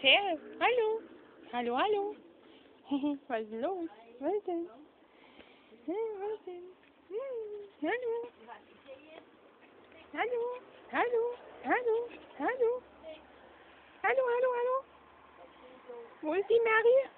her. Hallo. Hallo, hallo. Was ist los? Was denn? Was denn? Hallo. Hallo. Hallo. Hallo. Hallo. Hallo, hallo, hallo. Wo ist die Mary?